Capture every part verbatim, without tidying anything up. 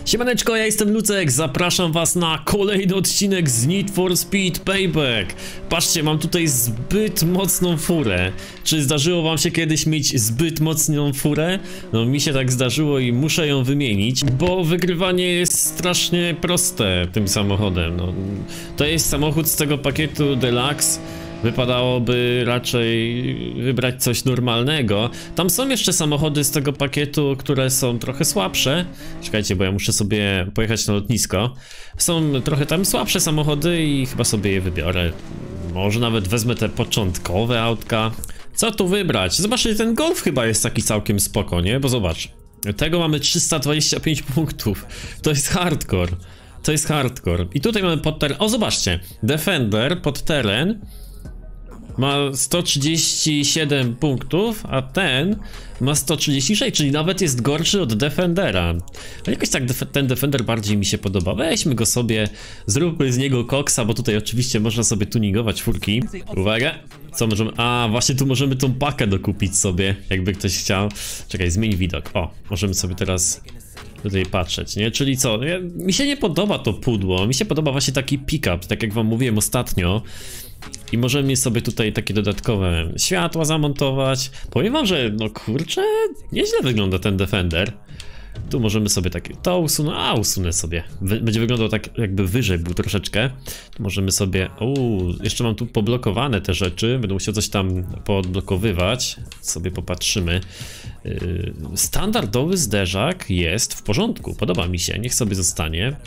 Siemaneczko, ja jestem Lucek, zapraszam was na kolejny odcinek z Need for Speed Payback. Patrzcie, mam tutaj zbyt mocną furę. Czy zdarzyło wam się kiedyś mieć zbyt mocną furę? No mi się tak zdarzyło i muszę ją wymienić, bo wygrywanie jest strasznie proste tym samochodem. No, to jest samochód z tego pakietu Deluxe. Wypadałoby raczej wybrać coś normalnego. Tam są jeszcze samochody z tego pakietu, które są trochę słabsze. Czekajcie, bo ja muszę sobie pojechać na lotnisko. Są trochę tam słabsze samochody i chyba sobie je wybiorę. Może nawet wezmę te początkowe autka. Co tu wybrać? Zobaczcie, ten Golf chyba jest taki całkiem spoko, nie? Bo zobacz, tego mamy trzysta dwadzieścia pięć punktów. To jest hardcore. To jest hardcore. I tutaj mamy pod teren. O, zobaczcie, Defender pod teren ma sto trzydzieści siedem punktów, a ten ma sto trzydzieści sześć, czyli nawet jest gorszy od Defendera. No jakoś tak def ten Defender bardziej mi się podoba. Weźmy go sobie, zróbmy z niego koksa, bo tutaj oczywiście można sobie tuningować furki. Uwaga, co możemy... A, właśnie tu możemy tą pakę dokupić sobie, jakby ktoś chciał. Czekaj, zmień widok. O, możemy sobie teraz tutaj patrzeć, nie? Czyli co? Ja, mi się nie podoba to pudło, mi się podoba właśnie taki pick-up, tak jak wam mówiłem ostatnio. I możemy sobie tutaj takie dodatkowe światła zamontować. Powiem wam, że no kurczę, nieźle wygląda ten Defender. Tu możemy sobie takie, to usunę, a usunę sobie. Wy, będzie wyglądał tak jakby wyżej był troszeczkę. Tu możemy sobie, uuu, jeszcze mam tu poblokowane te rzeczy. Będę musiał coś tam poodblokowywać. Sobie popatrzymy. Yy, standardowy zderzak jest w porządku, podoba mi się, niech sobie zostanie.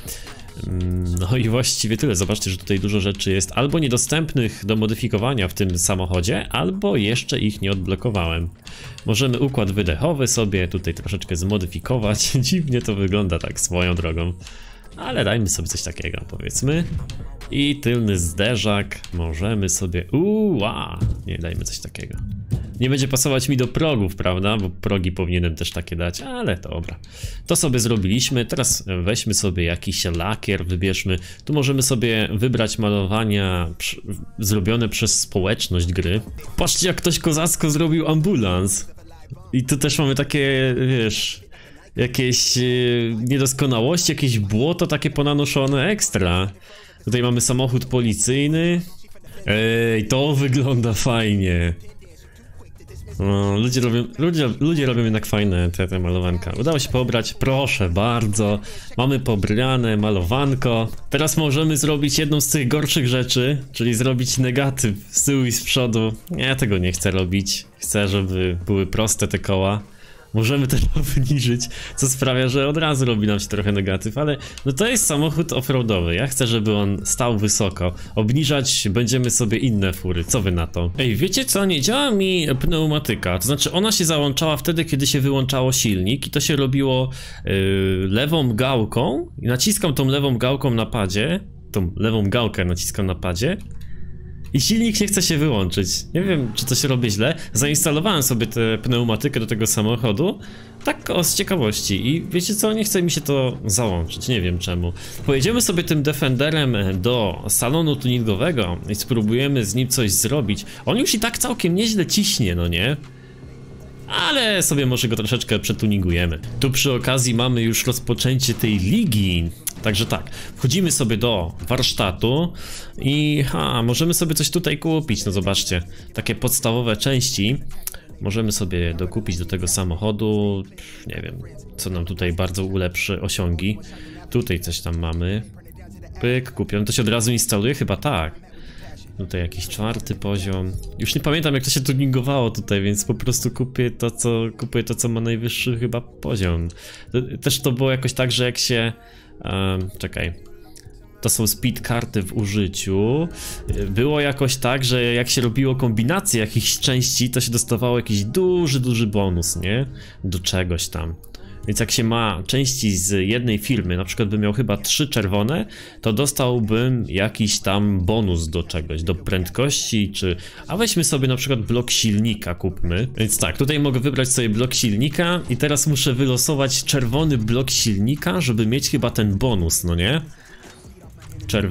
No i właściwie tyle. Zobaczcie, że tutaj dużo rzeczy jest albo niedostępnych do modyfikowania w tym samochodzie, albo jeszcze ich nie odblokowałem. Możemy układ wydechowy sobie tutaj troszeczkę zmodyfikować. Dziwnie to wygląda tak swoją drogą, ale dajmy sobie coś takiego, powiedzmy. I tylny zderzak możemy sobie... Uuu, nie, dajmy coś takiego. Nie będzie pasować mi do progów, prawda? Bo progi powinienem też takie dać, ale dobra. To sobie zrobiliśmy. Teraz weźmy sobie jakiś lakier, wybierzmy. Tu możemy sobie wybrać malowania zrobione przez społeczność gry. Patrzcie, jak ktoś kozacko zrobił ambulans. I tu też mamy takie, wiesz, jakieś yy, niedoskonałości, jakieś błoto takie ponanoszone ekstra. Tutaj mamy samochód policyjny. Ej, to wygląda fajnie. No, ludzie robią, ludzie, ludzie robią jednak fajne te, te malowanka. Udało się pobrać, proszę bardzo. Mamy pobrane malowanko. Teraz możemy zrobić jedną z tych gorszych rzeczy, czyli zrobić negatyw z tyłu i z przodu. Ja tego nie chcę robić. Chcę, żeby były proste te koła. Możemy też obniżyć, co sprawia, że od razu robi nam się trochę negatyw, ale no to jest samochód offroadowy. Ja chcę, żeby on stał wysoko. Obniżać będziemy sobie inne fury. Co wy na to? Ej, wiecie co? Nie działa mi pneumatyka. To znaczy ona się załączała wtedy, kiedy się wyłączało silnik i to się robiło yy, lewą gałką. I naciskam tą lewą gałką na padzie. Tą lewą gałkę naciskam na padzie. I silnik nie chce się wyłączyć. Nie wiem, czy to się robi źle. Zainstalowałem sobie tę pneumatykę do tego samochodu, tak o, z ciekawości. I wiecie co, nie chce mi się to załączyć, nie wiem czemu. Pojedziemy sobie tym Defenderem do salonu tuningowego i spróbujemy z nim coś zrobić. On już i tak całkiem nieźle ciśnie, no nie? Ale sobie może go troszeczkę przetuningujemy. Tu przy okazji mamy już rozpoczęcie tej ligi. Także tak, wchodzimy sobie do warsztatu i ha, możemy sobie coś tutaj kupić. No zobaczcie, takie podstawowe części możemy sobie dokupić do tego samochodu. Nie wiem, co nam tutaj bardzo ulepszy osiągi. Tutaj coś tam mamy. Pyk, kupiony. To się od razu instaluje? Chyba tak. Tutaj jakiś czwarty poziom. Już nie pamiętam, jak to się tuningowało tutaj, więc po prostu kupię to, co kupuję to, co ma najwyższy chyba poziom. Też to było jakoś tak, że jak się... Um, czekaj. To są speed karty w użyciu. Było jakoś tak, że jak się robiło kombinację jakichś części, to się dostawało jakiś duży, duży bonus, nie? Do czegoś tam. Więc jak się ma części z jednej firmy, na przykład bym miał chyba trzy czerwone, to dostałbym jakiś tam bonus do czegoś, do prędkości, czy... A weźmy sobie na przykład blok silnika, kupmy. Więc tak, tutaj mogę wybrać sobie blok silnika i teraz muszę wylosować czerwony blok silnika, żeby mieć chyba ten bonus, no nie?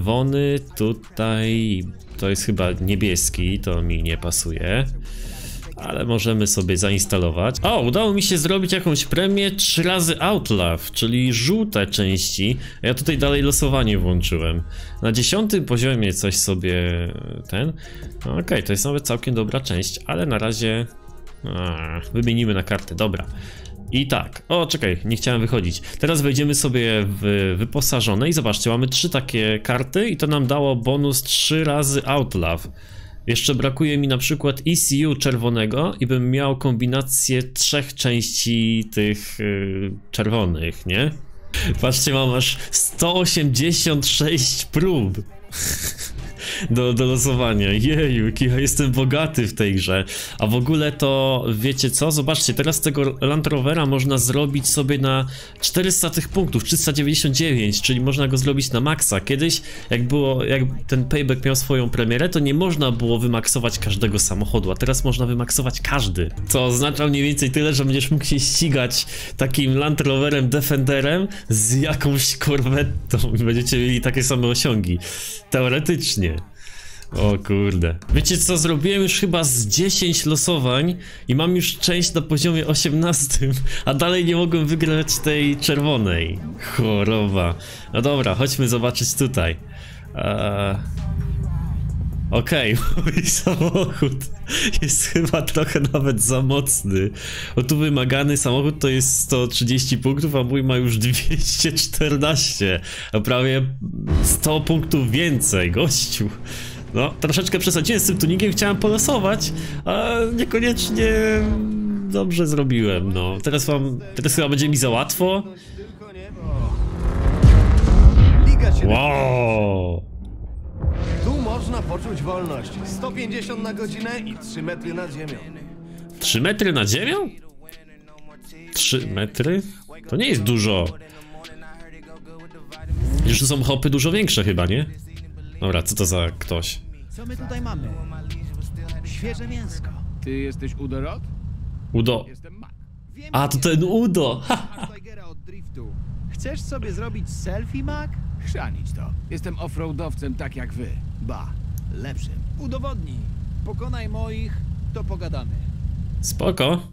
Czerwony tutaj... to jest chyba niebieski, to mi nie pasuje. ale możemy sobie zainstalować. O, udało mi się zrobić jakąś premię trzy razy Outlaw, czyli żółte części. Ja tutaj dalej losowanie włączyłem. Na dziesiątym poziomie coś sobie ten... Okej, okay, to jest nawet całkiem dobra część, ale na razie... A, wymienimy na kartę, dobra. I tak, o czekaj, nie chciałem wychodzić. Teraz wejdziemy sobie w wyposażone i zobaczcie, mamy trzy takie karty i to nam dało bonus trzy razy Outlaw. Jeszcze brakuje mi na przykład E C U czerwonego i bym miał kombinację trzech części tych yy, czerwonych, nie? Patrzcie, mam aż sto osiemdziesiąt sześć prób do, do losowania. Jeju, jaki ja jestem bogaty w tej grze. A w ogóle to wiecie co? Zobaczcie, teraz tego Land Rovera można zrobić sobie na czterysta tych punktów, trzysta dziewięćdziesiąt dziewięć, czyli można go zrobić na maksa. Kiedyś, jak było, jak ten Payback miał swoją premierę, to nie można było wymaksować każdego samochodu, a teraz można wymaksować każdy. Co oznacza mniej więcej tyle, że będziesz mógł się ścigać takim Land Roverem Defenderem z jakąś korwettą i będziecie mieli takie same osiągi. Teoretycznie. O kurde. Wiecie co, zrobiłem już chyba z dziesięć losowań i mam już część na poziomie osiemnastym, a dalej nie mogłem wygrać tej czerwonej. Choroba. No dobra, chodźmy zobaczyć tutaj. Eee... Okej, okay, mój samochód jest chyba trochę nawet za mocny. O, tu wymagany samochód to jest sto trzydzieści punktów, a mój ma już dwieście czternaście. A prawie sto punktów więcej, gościu. No, troszeczkę przesadziłem z tym tuningiem, chciałem polosować, a niekoniecznie dobrze zrobiłem, no. Teraz wam, teraz chyba będzie mi za łatwo. Wow! Tu można poczuć wolność. sto pięćdziesiąt na godzinę i trzy metry nad ziemią. trzy metry nad ziemią? trzy metry? To nie jest dużo. Już tu są hopy dużo większe chyba, nie? Dobra, co to za ktoś? Co my tutaj mamy? Świeże mięsko. Ty jesteś Udo Rod? Udo. Jestem Mac. A, to ten Udo! Od driftu. Chcesz sobie zrobić selfie, Mac? Chrzanić to. Jestem offroadowcem tak jak wy. Ba, lepszym. Udowodnij. Pokonaj moich, to pogadamy. Spoko.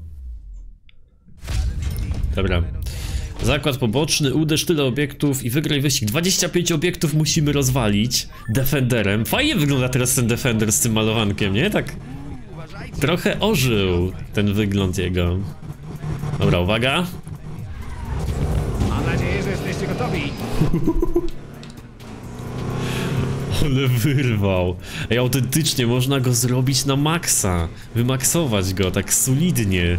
Dobra. Zakład poboczny, uderz tyle obiektów i wygraj wyścig. dwadzieścia pięć obiektów musimy rozwalić Defenderem. Fajnie wygląda teraz ten Defender z tym malowankiem, nie? Tak trochę ożył ten wygląd jego. Dobra, uwaga. Mam nadzieję, że jesteście gotowi. Ale wyrwał. Ej, autentycznie można go zrobić na maksa. Wymaksować go tak solidnie.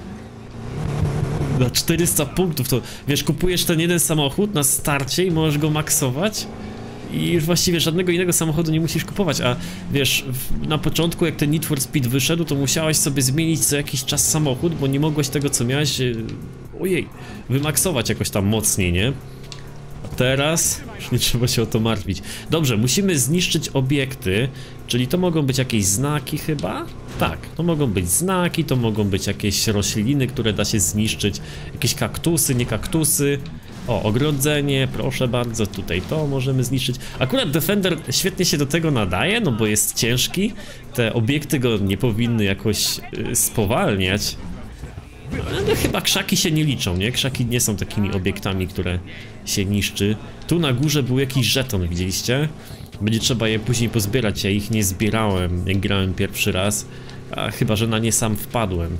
Na czterysta punktów to, wiesz, kupujesz ten jeden samochód na starcie i możesz go maksować i już właściwie żadnego innego samochodu nie musisz kupować, a wiesz, w, na początku jak ten Need for Speed wyszedł, to musiałeś sobie zmienić co jakiś czas samochód, bo nie mogłeś tego co miałeś, yy, ojej, wymaksować jakoś tam mocniej, nie? A teraz już nie trzeba się o to martwić. Dobrze, musimy zniszczyć obiekty, czyli to mogą być jakieś znaki chyba? Tak, to mogą być znaki, to mogą być jakieś rośliny, które da się zniszczyć, jakieś kaktusy, nie kaktusy. O, ogrodzenie, proszę bardzo, tutaj to możemy zniszczyć. Akurat Defender świetnie się do tego nadaje, no bo jest ciężki, te obiekty go nie powinny jakoś yy, spowalniać. No chyba krzaki się nie liczą, nie? Krzaki nie są takimi obiektami, które się niszczy. Tu na górze był jakiś żeton, widzieliście? Będzie trzeba je później pozbierać, ja ich nie zbierałem, jak grałem pierwszy raz. A chyba, że na nie sam wpadłem.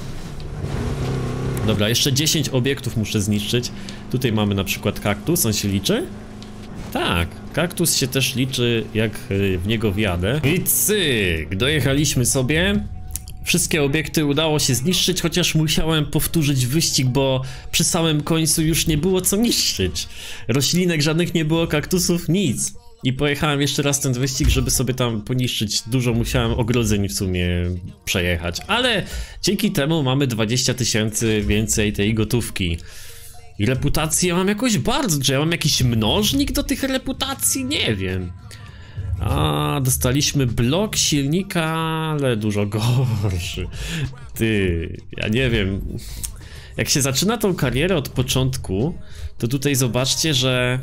Dobra, jeszcze dziesięć obiektów muszę zniszczyć. Tutaj mamy na przykład kaktus, on się liczy? Tak, kaktus się też liczy, jak w niego wjadę. I cyk, dojechaliśmy sobie. Wszystkie obiekty udało się zniszczyć, chociaż musiałem powtórzyć wyścig, bo przy samym końcu już nie było co niszczyć. Roślinek żadnych nie było, kaktusów, nic. I pojechałem jeszcze raz ten wyścig, żeby sobie tam poniszczyć. Dużo musiałem ogrodzeń w sumie przejechać, ale dzięki temu mamy dwadzieścia tysięcy więcej tej gotówki. I reputację mam jakoś bardzo, czy ja mam jakiś mnożnik do tych reputacji? Nie wiem. A, dostaliśmy blok silnika, ale dużo gorszy. Ty, ja nie wiem. Jak się zaczyna tą karierę od początku, to tutaj zobaczcie, że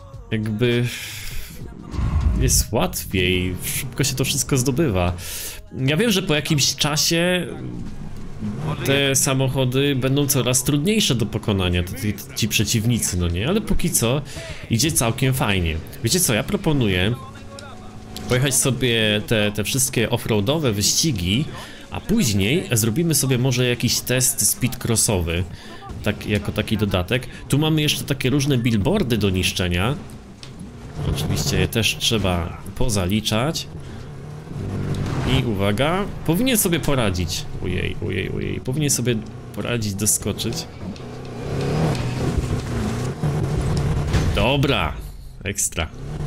jakby jest łatwiej, szybko się to wszystko zdobywa. ja wiem, że po jakimś czasie te samochody będą coraz trudniejsze do pokonania, ci, ci przeciwnicy, no nie? Ale póki co idzie całkiem fajnie. Wiecie co, ja proponuję pojechać sobie te, te wszystkie offroadowe wyścigi, a później zrobimy sobie może jakiś test speedcrossowy, tak, jako taki dodatek. Tu mamy jeszcze takie różne billboardy do niszczenia. Oczywiście je też trzeba pozaliczać. I uwaga, powinien sobie poradzić. Ojej, ojej, ojej, powinien sobie poradzić, doskoczyć. Dobra, ekstra.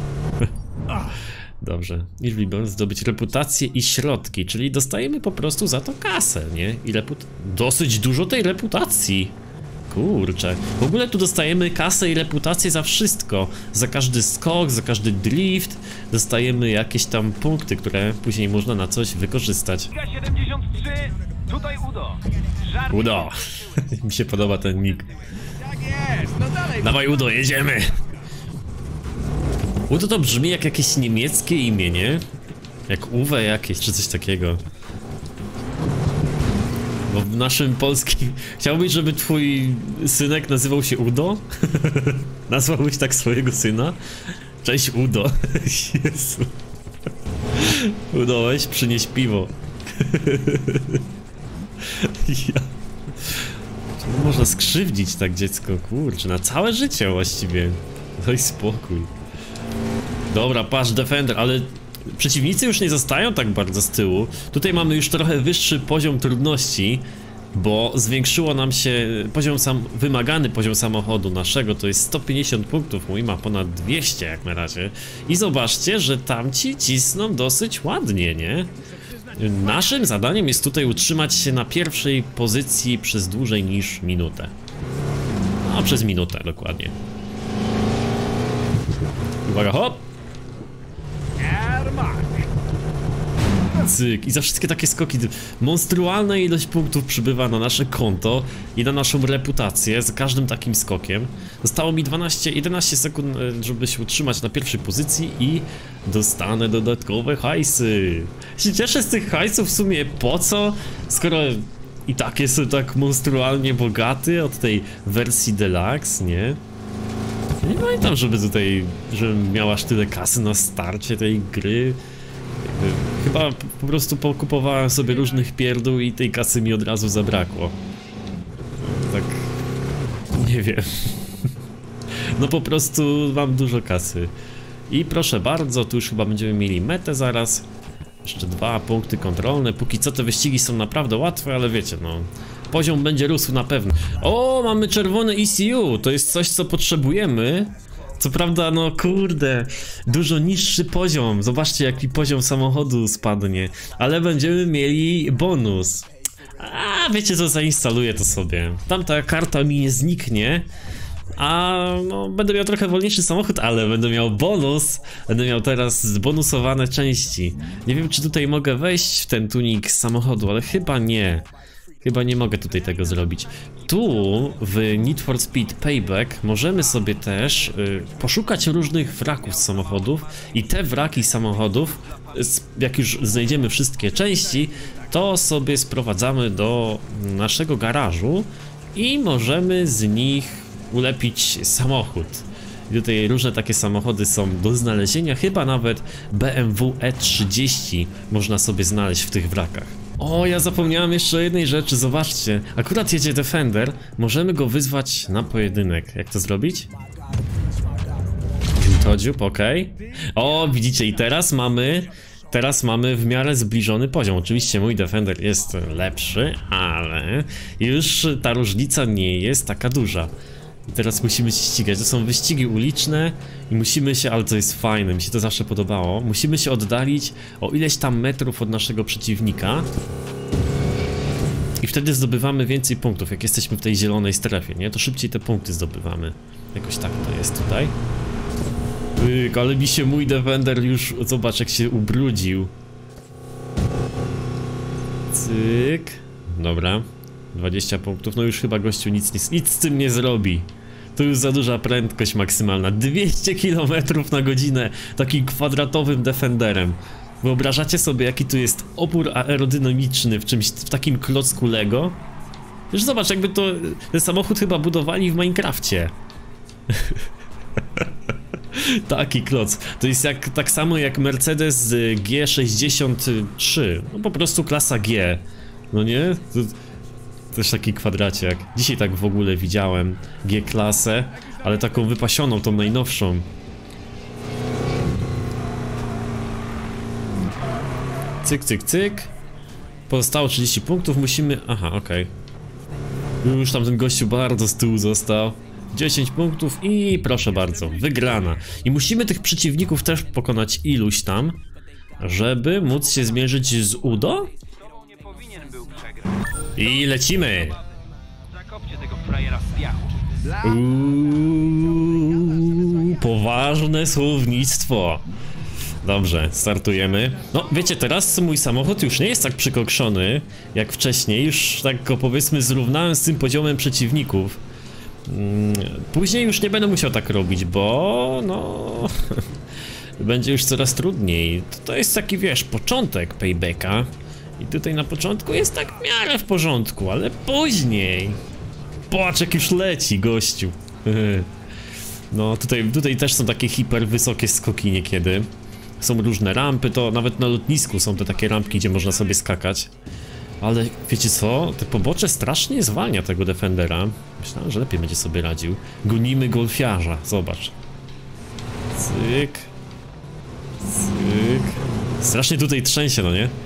Dobrze, liczby zdobyć reputację i środki, czyli dostajemy po prostu za to kasę, nie? I reput... dosyć dużo tej reputacji. Kurczę, w ogóle tu dostajemy kasę i reputację za wszystko. Za każdy skok, za każdy drift dostajemy jakieś tam punkty, które później można na coś wykorzystać. siedemdziesiąt trzy, tutaj Udo. Żart... Udo, mi się podoba ten nick. Tak jest, no dalej. Dawaj Udo, jedziemy! Udo to brzmi jak jakieś niemieckie imię, nie? Jak Uwe jakieś, czy coś takiego. Bo w naszym polskim... Chciałbyś, żeby twój synek nazywał się Udo? Nazwałbyś tak swojego syna? Cześć Udo. Jezu. Udo, weź przynieś piwo. Ja... Czemu można skrzywdzić tak dziecko? Kurczę, na całe życie właściwie. Daj spokój. Dobra, patrz, Defender, ale przeciwnicy już nie zostają tak bardzo z tyłu. Tutaj mamy już trochę wyższy poziom trudności, bo zwiększyło nam się poziom sam, wymagany poziom samochodu naszego, to jest sto pięćdziesiąt punktów, mój ma ponad dwieście jak na razie. I zobaczcie, że tamci cisną dosyć ładnie, nie? Naszym zadaniem jest tutaj utrzymać się na pierwszej pozycji przez dłużej niż minutę. No, przez minutę dokładnie. Uwaga, hop! Cyk. I za wszystkie takie skoki monstrualna ilość punktów przybywa na nasze konto i na naszą reputację za każdym takim skokiem. Zostało mi dwanaście jedenaście sekund, żeby się utrzymać na pierwszej pozycji i dostanę dodatkowe hajsy. Się cieszę z tych hajsów w sumie po co, skoro i tak jestem tak monstrualnie bogaty od tej wersji deluxe, nie? Nie pamiętam, żeby tutaj, żebym miał aż tyle kasy na starcie tej gry. Chyba po prostu pokupowałem sobie różnych pierdół i tej kasy mi od razu zabrakło. Tak... nie wiem. No po prostu mam dużo kasy. I proszę bardzo, tu już chyba będziemy mieli metę zaraz. Jeszcze dwa punkty kontrolne. Póki co te wyścigi są naprawdę łatwe, ale wiecie, no... poziom będzie rósł na pewno. O, mamy czerwone E C U. To jest coś, co potrzebujemy. Co prawda, no kurde, dużo niższy poziom. Zobaczcie, jaki poziom samochodu spadnie. Ale będziemy mieli bonus. A wiecie co, zainstaluję to sobie. Tamta karta mi nie zniknie. A no, będę miał trochę wolniejszy samochód, ale będę miał bonus. Będę miał teraz zbonusowane części. Nie wiem, czy tutaj mogę wejść w ten tunik samochodu, ale chyba nie. Chyba nie mogę tutaj tego zrobić. Tu w Need for Speed Payback możemy sobie też y, poszukać różnych wraków z samochodów i te wraki samochodów, jak już znajdziemy wszystkie części, to sobie sprowadzamy do naszego garażu i możemy z nich ulepić samochód. I tutaj różne takie samochody są do znalezienia, chyba nawet B M W E trzydzieści można sobie znaleźć w tych wrakach. O, ja zapomniałem jeszcze o jednej rzeczy, zobaczcie. Akurat jedzie Defender, możemy go wyzwać na pojedynek. Jak to zrobić? Todziup, okej. O, widzicie, i teraz mamy... Teraz mamy w miarę zbliżony poziom. Oczywiście mój Defender jest lepszy, ale już ta różnica nie jest taka duża. I teraz musimy się ścigać. To są wyścigi uliczne i musimy się, ale to jest fajne, mi się to zawsze podobało. Musimy się oddalić o ileś tam metrów od naszego przeciwnika. I wtedy zdobywamy więcej punktów, jak jesteśmy w tej zielonej strefie, nie? To szybciej te punkty zdobywamy. Jakoś tak to jest tutaj. Pyk, ale mi się mój Defender już, zobacz jak się ubrudził. Cyk. Dobra. dwadzieścia punktów, no już chyba gościu nic, nic, nic z tym nie zrobi. To już za duża prędkość maksymalna. dwieście kilometrów na godzinę takim kwadratowym Defenderem. W Wyobrażacie sobie, jaki tu jest opór aerodynamiczny w czymś, w takim klocku Lego? Już zobacz, jakby to, ten samochód chyba budowali w Minecrafcie. Taki kloc. To jest jak, tak samo jak Mercedes G sześćdziesiąt trzy. No po prostu klasa G. No nie? To, też taki kwadraciak. Dzisiaj tak w ogóle widziałem G-klasę, ale taką wypasioną, tą najnowszą. Cyk, cyk, cyk. Pozostało trzydzieści punktów, musimy... Aha, okej. Okay. Już tam ten gościu bardzo z tyłu został. dziesięć punktów i proszę bardzo, wygrana. I musimy tych przeciwników też pokonać iluś tam, żeby móc się zmierzyć z Udo. I lecimy. Zakopcie tego frajera w piachu. Uuu, poważne słownictwo. Dobrze, startujemy. No, wiecie, teraz mój samochód już nie jest tak przykokszony jak wcześniej. Już tak go, powiedzmy, zrównałem z tym poziomem przeciwników. Później już nie będę musiał tak robić, bo no... będzie już coraz trudniej. To jest taki, wiesz, początek paybacka. I tutaj na początku jest tak w miarę w porządku, ale później... Patrz, jak już leci, gościu. No, tutaj, tutaj też są takie hiper wysokie skoki niekiedy. Są różne rampy, to nawet na lotnisku są te takie rampki, gdzie można sobie skakać. Ale wiecie co? Te pobocze strasznie zwalnia tego Defendera. Myślałem, że lepiej będzie sobie radził. Gonimy golfiarza, zobacz. Cyk. Cyk. Strasznie tutaj trzęsie, no nie?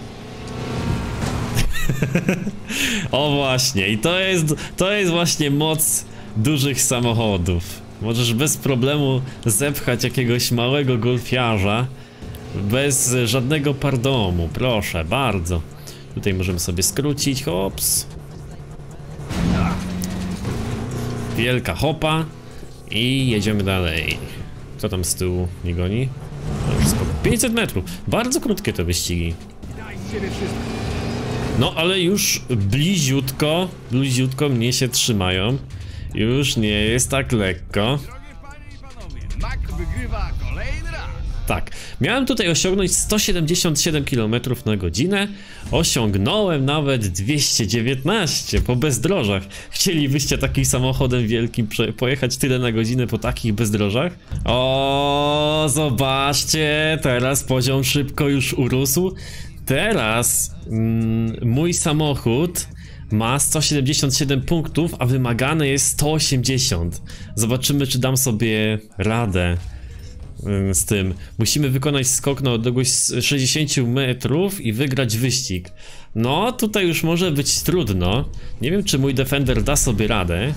O właśnie, i to jest, to jest właśnie moc dużych samochodów. Możesz bez problemu zepchać jakiegoś małego golfiarza bez żadnego pardonu, proszę, bardzo. Tutaj możemy sobie skrócić, hops. Wielka hopa. I jedziemy dalej. Co tam z tyłu nie goni? No, wszystko. pięćset metrów. Bardzo krótkie te wyścigi. No ale już bliziutko, bliziutko mnie się trzymają. Już nie jest tak lekko. Tak, miałem tutaj osiągnąć sto siedemdziesiąt siedem kilometrów na godzinę. Osiągnąłem nawet dwieście dziewiętnaście po bezdrożach. Chcielibyście takim samochodem wielkim pojechać tyle na godzinę po takich bezdrożach? O, zobaczcie, teraz poziom szybko już urósł. Teraz mm, mój samochód ma sto siedemdziesiąt siedem punktów, a wymagane jest sto osiemdziesiąt. Zobaczymy, czy dam sobie radę mm, z tym. Musimy wykonać skok na odległość sześćdziesiąt metrów i wygrać wyścig. No, tutaj już może być trudno. Nie wiem, czy mój Defender da sobie radę.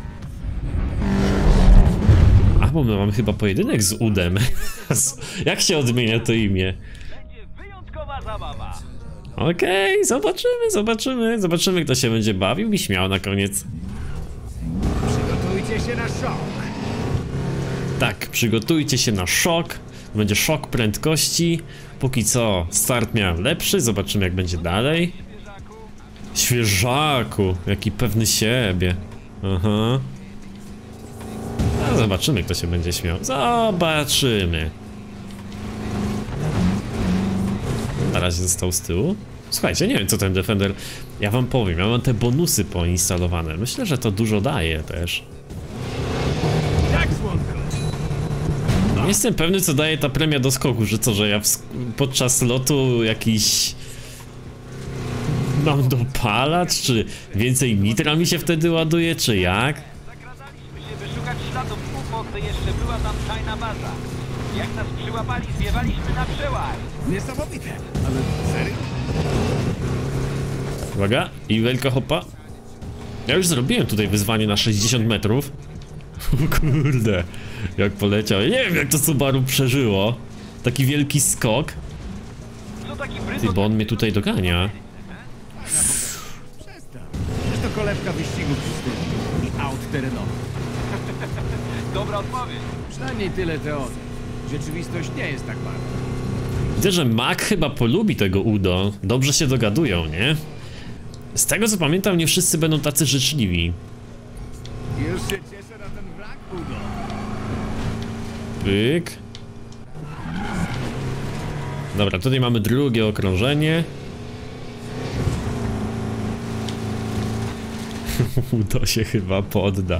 A, bo my mamy chyba pojedynek z Udem. Jak się odmienia to imię? Okej, okay, zobaczymy, zobaczymy, zobaczymy, kto się będzie bawił i śmiał na koniec. Przygotujcie się na szok. Tak, przygotujcie się na szok. Będzie szok prędkości. Póki co start miałem lepszy, zobaczymy, jak będzie dalej. Świeżaku, jaki pewny siebie. Aha. No, zobaczymy, kto się będzie śmiał. Zobaczymy. Na razie został z tyłu. Słuchajcie, nie wiem, co ten Defender... Ja wam powiem, ja mam te bonusy poinstalowane. Myślę, że to dużo daje też. Nie jestem pewny, co daje ta premia do skoku, że co, że ja w... podczas lotu jakiś... mam dopalacz, czy więcej nitra mi się wtedy ładuje, czy jak? Zakradaliśmy się wyszukać śladów U F O, gdy jeszcze była tam tajna baza. Jak nas przyłapali, zwiewaliśmy na przełaj. Niesamowite, ale serio? Uwaga, i wielka hopa. Ja już zrobiłem tutaj wyzwanie na sześćdziesiąt metrów. O kurde, jak poleciał. Ja nie wiem, jak to Subaru przeżyło. Taki wielki skok. Co taki bryzot... Ty, bo on mnie tutaj dogania. Przestań. Jest to kolebka wyścigów pustynnych i aut terenowych. Dobra odpowiedź. Przynajmniej tyle teorii. Rzeczywistość nie jest tak bardzo. Widzę, że Mac chyba polubi tego Udo. Dobrze się dogadują, nie? Z tego co pamiętam, nie wszyscy będą tacy życzliwi. Już się cieszę na ten wrak, Udo. Pyk. Dobra, tutaj mamy drugie okrążenie. To się chyba podda.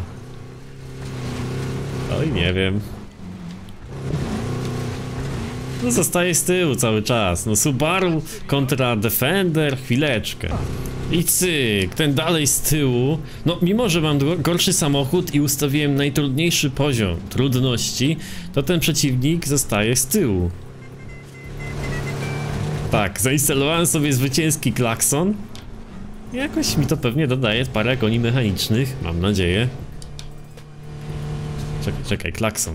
Oj, nie wiem. No zostaje z tyłu cały czas. No Subaru kontra Defender, chwileczkę. I cyk, ten dalej z tyłu. No mimo, że mam gorszy samochód i ustawiłem najtrudniejszy poziom trudności, to ten przeciwnik zostaje z tyłu. Tak, zainstalowałem sobie zwycięski klakson. Jakoś mi to pewnie dodaje parę koni mechanicznych, mam nadzieję. Czekaj, czekaj, klakson.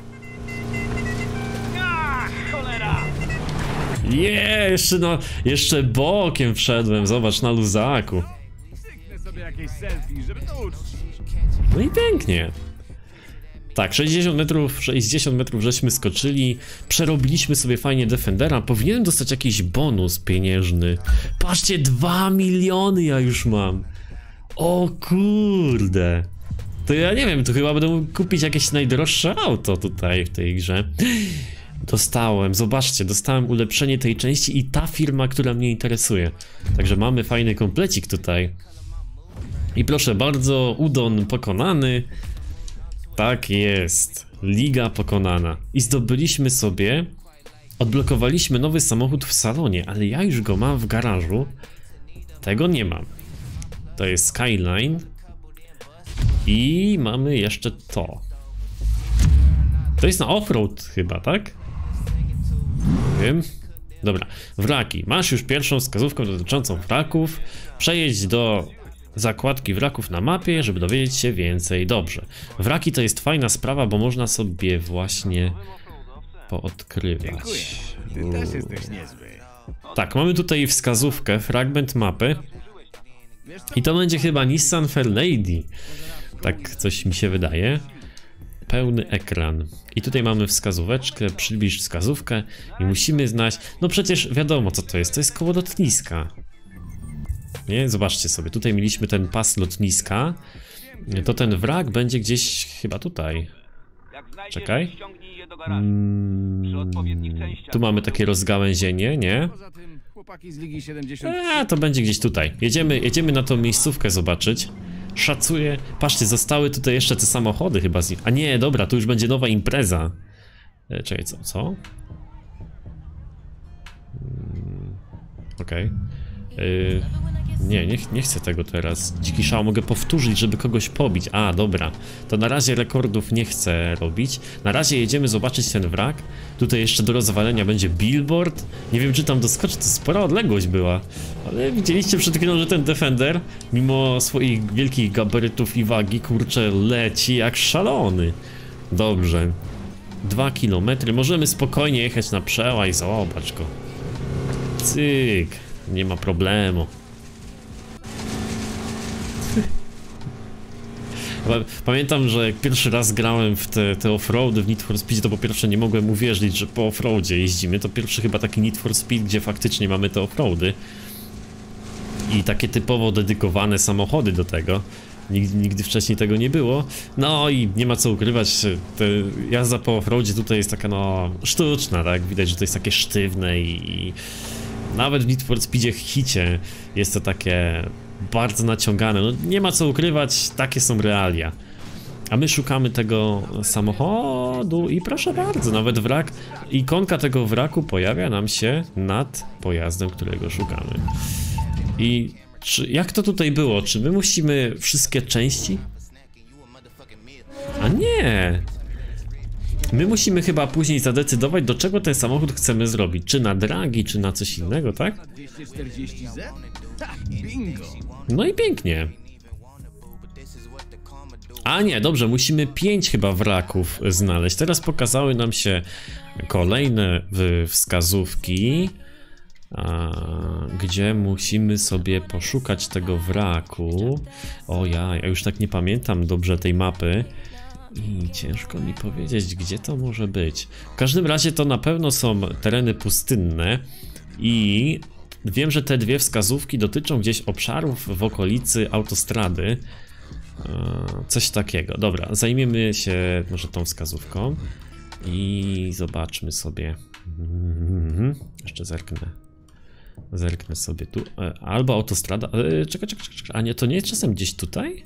Nie, jeszcze no, jeszcze bokiem wszedłem, zobacz, na luzaku. Cyknę sobie jakieś selfie, żeby to uczcić. No i pięknie. Tak, sześćdziesiąt metrów, sześćdziesiąt metrów żeśmy skoczyli, przerobiliśmy sobie fajnie Defendera, powinienem dostać jakiś bonus pieniężny. Patrzcie, dwa miliony ja już mam. O kurde. To ja nie wiem, to chyba będę mógł kupić jakieś najdroższe auto tutaj w tej grze. Dostałem, zobaczcie, dostałem ulepszenie tej części i ta firma, która mnie interesuje. Także mamy fajny komplecik tutaj. I proszę bardzo, Udon pokonany. Tak jest, liga pokonana. I zdobyliśmy sobie, odblokowaliśmy nowy samochód w salonie, ale ja już go mam w garażu. Tego nie mam. To jest Skyline. I mamy jeszcze to. To jest na offroad chyba, tak? Nie wiem. Dobra, wraki. Masz już pierwszą wskazówkę dotyczącą wraków. Przejedź do zakładki wraków na mapie, żeby dowiedzieć się więcej. Dobrze. Wraki to jest fajna sprawa, bo można sobie właśnie poodkrywać. Dziękuję. Ty też jesteś niezły. Tak, mamy tutaj wskazówkę, fragment mapy. I to będzie chyba Nissan Fairlady. Tak coś mi się wydaje. Pełny ekran. I tutaj mamy wskazóweczkę, przybliż wskazówkę i musimy znać... No przecież wiadomo co to jest, to jest koło lotniska. Nie? Zobaczcie sobie, tutaj mieliśmy ten pas lotniska. To ten wrak będzie gdzieś chyba tutaj. Czekaj. Hmm, tu mamy takie rozgałęzienie, nie? Poza tym chłopaki z Ligi siedemdziesiąt A, to będzie gdzieś tutaj. Jedziemy, jedziemy na tą miejscówkę zobaczyć. Szacuję. Patrzcie, zostały tutaj jeszcze te samochody chyba z nich. A nie, dobra, tu już będzie nowa impreza. E, czekaj, co? co? Hmm, Okej. Okay. Nie, nie, nie chcę tego teraz. Dziki szał mogę powtórzyć, żeby kogoś pobić. A, dobra. To na razie rekordów nie chcę robić. Na razie jedziemy zobaczyć ten wrak. Tutaj jeszcze do rozwalenia będzie billboard. Nie wiem, czy tam doskoczy, to spora odległość była. Ale widzieliście przed chwilą, że ten Defender, mimo swoich wielkich gabarytów i wagi, kurczę, leci jak szalony. Dobrze. Dwa kilometry. Możemy spokojnie jechać na przełaj. Zobacz go. Cyk. Nie ma problemu. Pamiętam, że jak pierwszy raz grałem w te, te offroady w Need for Speed, to po pierwsze nie mogłem uwierzyć, że po offroadzie jeździmy. To pierwszy chyba taki Need for Speed, gdzie faktycznie mamy te offroady. I takie typowo dedykowane samochody do tego. Nigdy, nigdy wcześniej tego nie było. No i nie ma co ukrywać, te jazda po offroadzie tutaj jest taka no sztuczna, tak? Widać, że to jest takie sztywne i... i nawet w Need for Speedzie hicie jest to takie bardzo naciągane. No nie ma co ukrywać, takie są realia. A my szukamy tego samochodu i proszę bardzo, nawet wrak, ikonka tego wraku pojawia nam się nad pojazdem, którego szukamy. I czy, jak to tutaj było? Czy my musimy wszystkie części? A nie! My musimy chyba później zadecydować, do czego ten samochód chcemy zrobić. Czy na dragi, czy na coś innego, tak? dwieście czterdzieści Z? Ha, bingo! No i pięknie. A nie, dobrze, musimy pięć chyba wraków znaleźć. Teraz pokazały nam się kolejne wskazówki, a, gdzie musimy sobie poszukać tego wraku. O ja, ja już tak nie pamiętam dobrze tej mapy. I ciężko mi powiedzieć, gdzie to może być. W każdym razie to na pewno są tereny pustynne i wiem, że te dwie wskazówki dotyczą gdzieś obszarów w okolicy autostrady. Coś takiego. Dobra, zajmiemy się może tą wskazówką. I zobaczmy sobie. Mhm. Jeszcze zerknę. Zerknę sobie tu. E, albo autostrada. E, czekaj, czekaj, czekaj. A nie, to nie jest czasem gdzieś tutaj?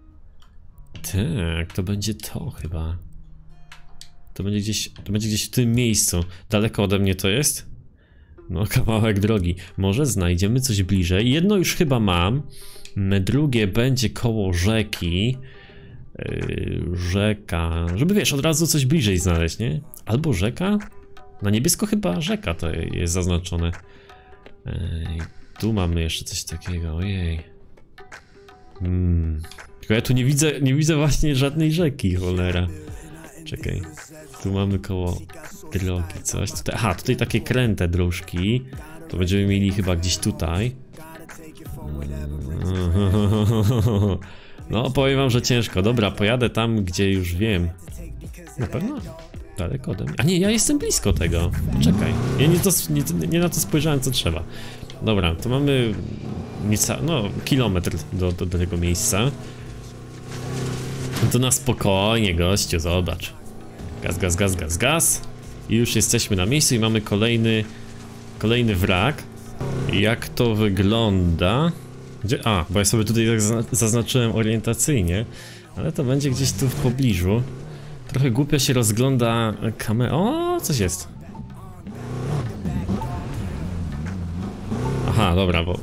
Tak, to będzie to chyba. To będzie gdzieś, to będzie gdzieś w tym miejscu. Daleko ode mnie to jest? No, kawałek drogi. Może znajdziemy coś bliżej. Jedno już chyba mam. Drugie będzie koło rzeki. Yy, rzeka. Żeby wiesz, od razu coś bliżej znaleźć, nie? Albo rzeka? Na niebiesko chyba rzeka to jest zaznaczone. Yy, tu mamy jeszcze coś takiego. Ojej. Hmm. Tylko ja tu nie widzę, nie widzę właśnie żadnej rzeki, cholera. Czekaj. Tu mamy koło drogi coś. Tutaj, aha, tutaj takie kręte dróżki. To będziemy mieli chyba gdzieś tutaj. No, powiem wam, że ciężko. Dobra, pojadę tam, gdzie już wiem. Na pewno? Daleko ode mnie. A nie, ja jestem blisko tego. Poczekaj. Ja nie, to, nie, nie na to spojrzałem, co trzeba. Dobra, to mamy nieca, no, kilometr do, do, do tego miejsca. To na spokojnie, gościu, zobacz. Gaz, gaz, gaz, gaz, gaz. I już jesteśmy na miejscu i mamy kolejny, kolejny wrak. Jak to wygląda? Gdzie? A, bo ja sobie tutaj zaznaczyłem orientacyjnie, ale to będzie gdzieś tu w pobliżu. Trochę głupio się rozgląda kamera. O, coś jest. Aha, dobra, bo...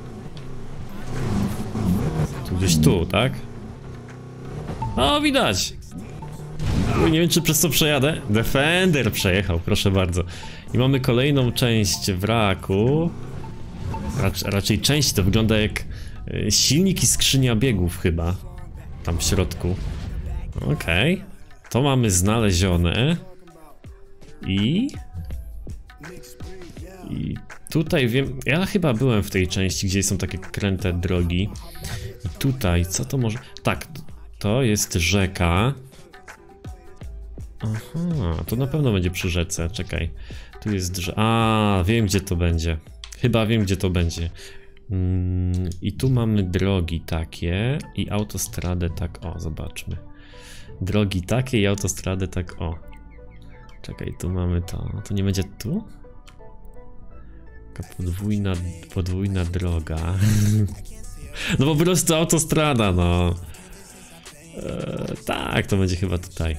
Tu gdzieś tu, tak? O, widać! Nie wiem, czy przez co przejadę. Defender przejechał, proszę bardzo. I mamy kolejną część wraku. Rac raczej część, to wygląda jak silnik i skrzynia biegów chyba. Tam w środku. Okej. Okay. To mamy znalezione. I... I tutaj wiem... Ja chyba byłem w tej części, gdzie są takie kręte drogi. I tutaj, co to może... Tak, to jest rzeka. Aha, to na pewno będzie przy rzece, czekaj. Tu jest drze... A, wiem, gdzie to będzie. Chyba wiem, gdzie to będzie. Mm, I tu mamy drogi takie i autostradę tak, o, zobaczmy. Drogi takie i autostradę tak, o. Czekaj, tu mamy to. To nie będzie tu? Taka podwójna, podwójna droga. No po prostu autostrada, no. Eee, tak, to będzie chyba tutaj.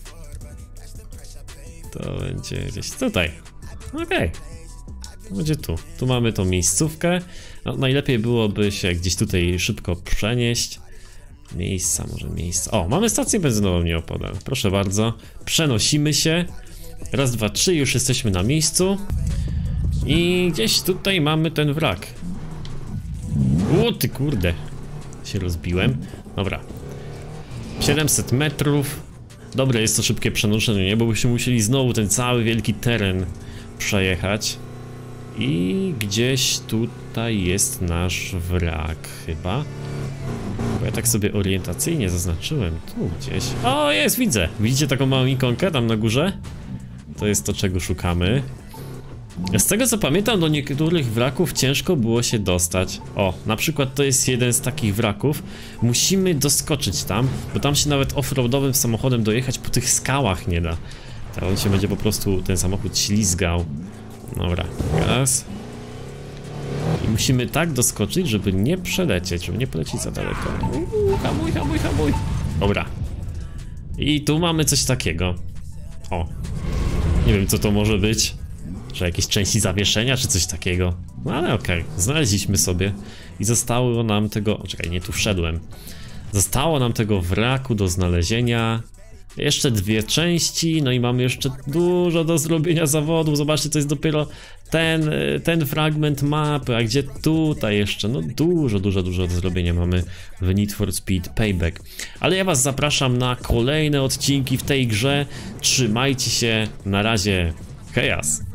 To będzie gdzieś tutaj. Okej. Okay. To będzie tu. Tu mamy tą miejscówkę. No, najlepiej byłoby się gdzieś tutaj szybko przenieść. Miejsca, może miejsca. O, mamy stację benzynową nieopodal. Proszę bardzo. Przenosimy się. Raz, dwa, trzy. Już jesteśmy na miejscu. I gdzieś tutaj mamy ten wrak. O, ty kurde. Się rozbiłem. Dobra. siedemset metrów. Dobre jest to szybkie przenoszenie, nie? Bo byśmy musieli znowu ten cały wielki teren przejechać. I gdzieś tutaj jest nasz wrak chyba. Bo ja tak sobie orientacyjnie zaznaczyłem. Tu gdzieś. O, jest, widzę. Widzicie taką małą ikonkę tam na górze? To jest to, czego szukamy. Z tego co pamiętam, do niektórych wraków ciężko było się dostać. O, na przykład to jest jeden z takich wraków. Musimy doskoczyć tam, bo tam się nawet offroadowym samochodem dojechać po tych skałach nie da. Tak, on się będzie po prostu, ten samochód ślizgał. Dobra, raz. I musimy tak doskoczyć, żeby nie przelecieć, żeby nie polecieć za daleko. Uuu, hamuj, hamuj, hamuj. Dobra. I tu mamy coś takiego. O. Nie wiem, co to może być. Że jakieś części zawieszenia, czy coś takiego. No ale okej, okay. Znaleźliśmy sobie. I zostało nam tego... O, czekaj, nie tu wszedłem. Zostało nam tego wraku do znalezienia. Jeszcze dwie części, no i mamy jeszcze dużo do zrobienia zawodów. Zobaczcie, to jest dopiero ten, ten fragment mapy, a gdzie tutaj jeszcze? No dużo, dużo, dużo do zrobienia mamy w Need for Speed Payback. Ale ja was zapraszam na kolejne odcinki w tej grze. Trzymajcie się, na razie, hejas!